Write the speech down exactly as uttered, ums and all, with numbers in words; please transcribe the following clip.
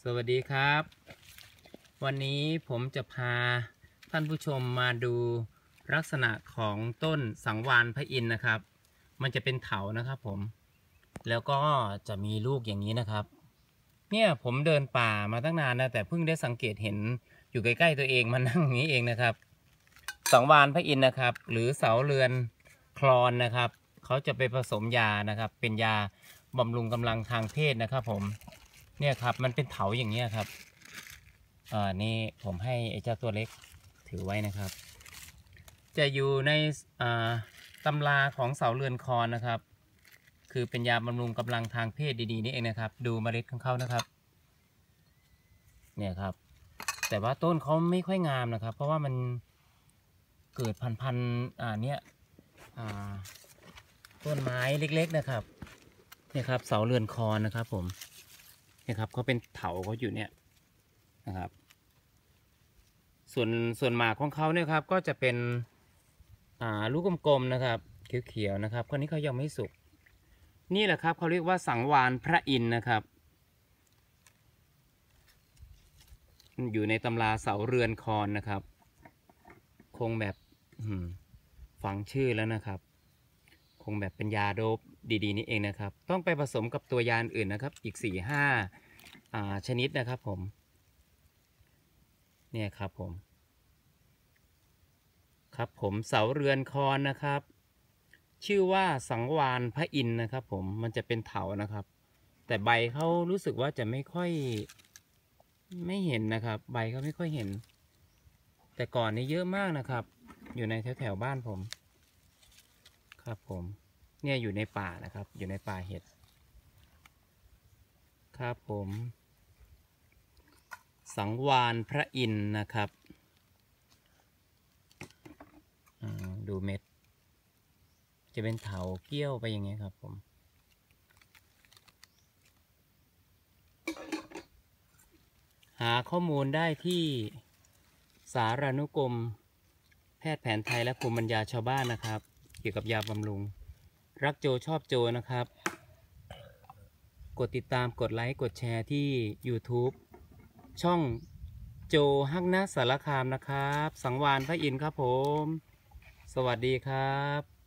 สวัสดีครับวันนี้ผมจะพาท่านผู้ชมมาดูลักษณะของต้นสังวาลพระอินทร์นะครับมันจะเป็นเถานะครับผมแล้วก็จะมีลูกอย่างนี้นะครับเนี่ยผมเดินป่ามาตั้งนานนะแต่เพิ่งได้สังเกตเห็นอยู่ใกล้ๆตัวเองมานั่งอย่างนี้เองนะครับสังวาลพระอินทร์นะครับหรือเสาเรือนคลอนนะครับเขาจะไปผสมยานะครับเป็นยาบำรุงกำลังทางเพศนะครับผมเนี่ยครับมันเป็นเถาอย่างเงี้ยครับอ่านี่ผมให้ไอ้เจ้าตัวเล็กถือไว้นะครับจะอยู่ในอ่าตำราของเสาเรือนคอนนะครับคือเป็นยาบำรุงกำลังทางเพศดีๆนี่เองนะครับดูเมล็ดของเขานะครับเนี่ยครับแต่ว่าต้นเขาไม่ค่อยงามนะครับเพราะว่ามันเกิดพันธุ์อ่าเนี่ยอ่าต้นไม้เล็กๆนะครับเนี่ยครับเสาเรือนคอนนะครับผมเนี่ยครับเขาเป็นเถาเขาอยู่เนี่ยนะครับส่วนส่วนหมากของเขาเนี่ยครับก็จะเป็นอ่าลูกกลมๆนะครับเขียวๆนะครับคนนี้เขายังไม่สุกนี่แหละครับเขาเรียกว่าสังวาลพระอินทร์นะครับอยู่ในตำราเสาเรือนคอนนะครับคงแบบฟังชื่อแล้วนะครับคงแบบเป็นยาโดบดีๆนี่เองนะครับต้องไปผสมกับตัวยาอื่นนะครับอีกสี่ห้าชนิดนะครับผมเนี่ยครับผมครับผมเสาเรือนคอนนะครับชื่อว่าสังวาลพระอินทร์นะครับผมมันจะเป็นเถานะครับแต่ใบเขารู้สึกว่าจะไม่ค่อยไม่เห็นนะครับใบเขาไม่ค่อยเห็นแต่ก่อนนี้เยอะมากนะครับอยู่ในแถวแถวบ้านผมครับผมเนี่ยอยู่ในป่านะครับอยู่ในป่าเห็ดครับผมสังวาลพระอินทร์นะครับดูเม็ดจะเป็นเถาเกี้ยวไปอย่างเงี้ยครับผมหาข้อมูลได้ที่สารานุกรมแพทย์แผนไทยและภูมิปัญญาชาวบ้านนะครับเกี่ยวกับยาบำรุงรักโจชอบโจนะครับกดติดตามกดไลค์กดแชร์ที่ YouTube ช่องโจฮักนะสารคามนะครับสังวาลพระอินทร์ครับผมสวัสดีครับ